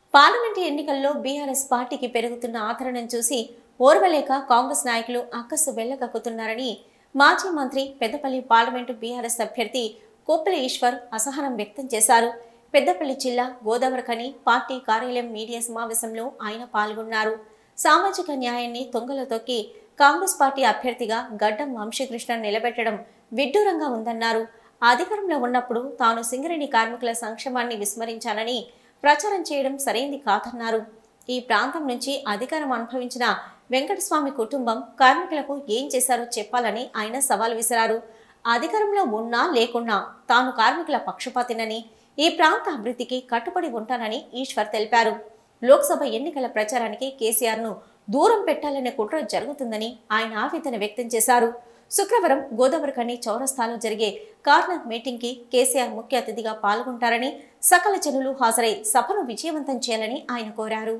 Parliament ఎన్నికల్లో BRS పార్టీకి పెరుగుతున్న ఆదరణను చూసి ఓర్వలేక కాంగ్రెస్ నాయకులు అక్కసు వెళ్లగక్కుతున్నారని మాజీ మంత్రి పెద్దపల్లి పార్లమెంటు బీఆర్ఎస్ అభ్యర్థి కోప్పిలి ఈశ్వర్ అసహనం వ్యక్తం చేశారు. పెద్దపల్లి జిల్లా గోదావరిఖని పార్టీ కార్యాలయం మీడియా సమావేశంలో ఆయన పాల్గొన్నారు. సామాజిక న్యాయాన్ని తొంగలో తొక్కి కాంగ్రెస్ పార్టీ అభ్యర్థిగా గడ్డం వంశీకృష్ణ నిలబెట్టడం విడ్డూరంగా ఉందన్నారు. అధికారంలో ఉన్నప్పుడు తాను సింగరేణి కార్మికుల సంక్షేమాన్ని విస్మరించానని ప్రచారం చేయడం సరైంది కాదన్నారు. ఈ ప్రాంతం నుంచి అధికారం అనుభవించిన వెంకటస్వామి కుటుంబం కార్మికులకు ఏం చేశారో చెప్పాలని ఆయన సవాల్ విసిరారు. అధికారంలో ఉన్నా లేకున్నా తాను కార్మికుల పక్షపాతినని, ఈ ప్రాంత అభివృద్ధికి కట్టుబడి ఉంటానని ఈశ్వర్ తెలిపారు. లోక్సభ ఎన్నికల ప్రచారానికి కేసీఆర్ను దూరం పెట్టాలనే కుట్ర జరుగుతుందని ఆయన ఆవేదన వ్యక్తం చేశారు. శుక్రవారం గోదావరిఖని చౌరస్తాలో జరిగే కార్నర్ మీటింగ్ కి కేసీఆర్ ముఖ్య అతిథిగా పాల్గొంటారని, సకల జనులు హాజరై సభను విజయవంతం చేయాలని ఆయన కోరారు.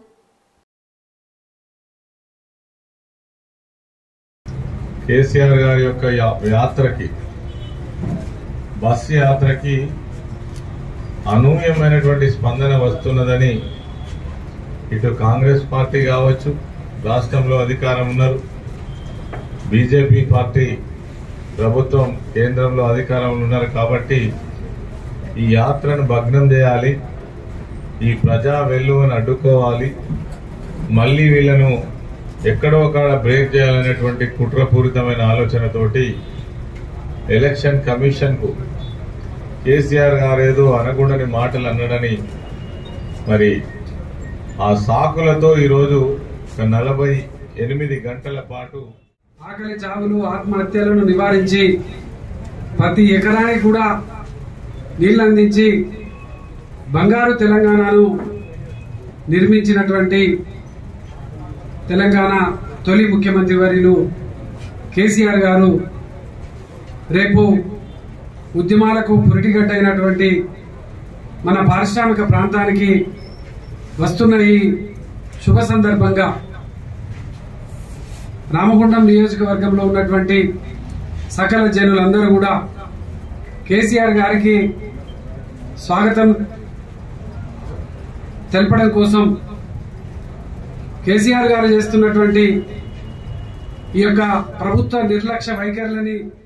కేసీఆర్ గారి యొక్క యాత్రకి, బస్సు యాత్రకి అనూహ్యమైనటువంటి స్పందన వస్తున్నదని ఇటు కాంగ్రెస్ పార్టీ కావచ్చు, రాష్ట్రంలో అధికారం ఉన్నారు, బీజేపీ పార్టీ ప్రభుత్వం కేంద్రంలో అధికారంలో ఉన్నారు కాబట్టి ఈ యాత్రను భగ్నం చేయాలి, ఈ ప్రజా వెల్లువను అడ్డుకోవాలి, మళ్ళీ వీళ్ళను ఎక్కడో అక్కడ బ్రేక్ చేయాలనేటువంటి కుట్రపూరితమైన ఆలోచనతోటి ఎలక్షన్ కమిషన్కు కేసీఆర్ గారేదో అనకూడని మాటలు అన్నాడని మరి ఆ సాకులతో ఈరోజు 48 గంటల పాటు ఆకలి చావులు, ఆత్మహత్యలను నివారించి ప్రతి ఎకరానికి కూడా నీళ్లు అందించి బంగారు తెలంగాణను నిర్మించినటువంటి తెలంగాణ తొలి ముఖ్యమంత్రి వర్యులు కేసీఆర్ గారు రేపు ఉద్యమాలకు పురిటిగడ్డైనటువంటి మన పారిశ్రామిక ప్రాంతానికి వస్తున్న ఈ శుభ సందర్భంగా రామగుండం నియోజకవర్గంలో ఉన్నటువంటి సకల జనులందరూ కూడా కేసీఆర్ గారికి స్వాగతం తెలపడం కోసం కేసీఆర్ గారు చేస్తున్నటువంటి ఈ యొక్క ప్రభుత్వ నిర్లక్ష్య వైఖరులని